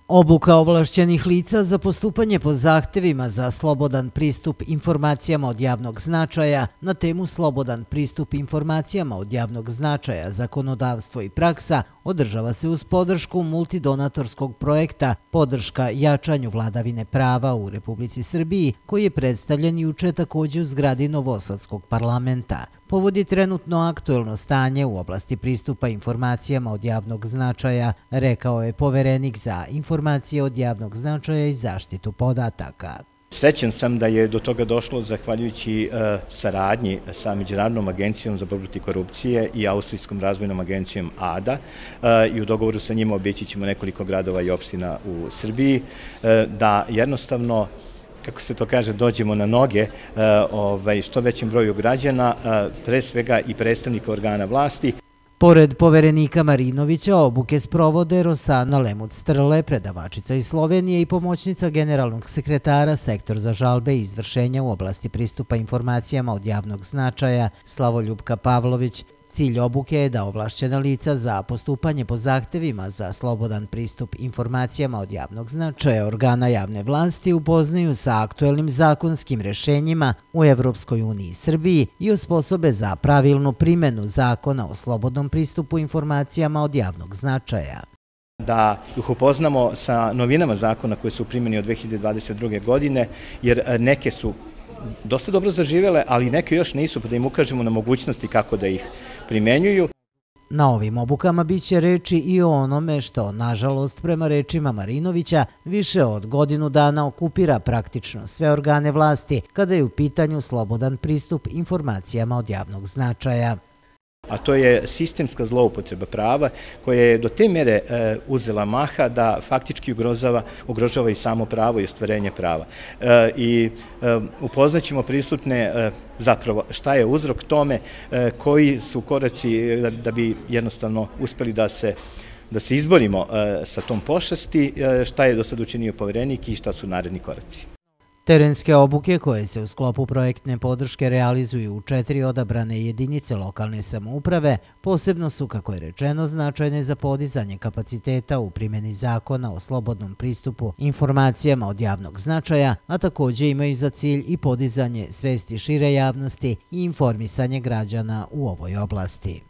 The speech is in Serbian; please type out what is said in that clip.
Obuka ovlašćenih lica za postupanje po zahtevima za slobodan pristup informacijama od javnog značaja na temu slobodan pristup informacijama od javnog značaja, zakonodavstvo i praksa održava se uz podršku multidonatorskog projekta Podrška jačanju vladavine prava u Republici Srbiji, koji je predstavljen juče također u zgradi Novosadskog parlamenta. Povod je trenutno aktuelno stanje u oblasti pristupa informacijama od javnog značaja, rekao je poverenik za informacije od javnog značaja i zaštitu podataka. Srećan sam da je do toga došlo zahvaljujući saradnji sa Međunarodnom agencijom za borbu protiv korupcije i Austrijskom razvojnom agencijom ADA i u dogovoru sa njima obići ćemo nekoliko gradova i opština u Srbiji, da jednostavno, kako se to kaže, dođemo na noge što većem broju građana, pre svega i predstavnika organa vlasti. Pored poverenika Marinovića, obuke sprovode Rosana Lemuc-Strle, predavačica iz Slovenije i pomoćnica generalnog sekretara Sektor za žalbe i izvršenja u oblasti pristupa informacijama od javnog značaja Slavoljupka Pavlović. Cilj obuke je da ovlašćena lica za postupanje po zahtevima za slobodan pristup informacijama od javnog značaja organa javne vlasti upoznaju sa aktuelnim zakonskim rešenjima u Evropskoj uniji i Srbiji i osposobe za pravilnu primjenu zakona o slobodnom pristupu informacijama od javnog značaja. Da ih upoznamo sa novinama zakona koje su u primjeni od 2022. godine, jer neke su dosta dobro zaživele, ali neke još nisu, pa da im ukažemo na mogućnosti kako da ih primenjuju. Na ovim obukama biće reči i o onome što, nažalost, prema rečima Marinovića, više od godinu dana okupira praktično sve organe vlasti kada je u pitanju slobodan pristup informacijama od javnog značaja. A to je sistemska zloupotreba prava koja je do te mere uzela maha da faktički ugrožava i samo pravo i ostvarenje prava. I upoznaćemo prisutne zapravo šta je uzrok tome, koji su koraci da bi jednostavno uspeli da se izborimo sa tom pošasti, šta je do sad učinio poverenik i šta su naredni koraci. Terenske obuke koje se u sklopu projektne podrške realizuju u 4 odabrane jedinice lokalne samouprave posebno su, kako je rečeno, značajne za podizanje kapaciteta u primjeni zakona o slobodnom pristupu informacijama od javnog značaja, a također imaju za cilj i podizanje svesti šire javnosti i informisanje građana u ovoj oblasti.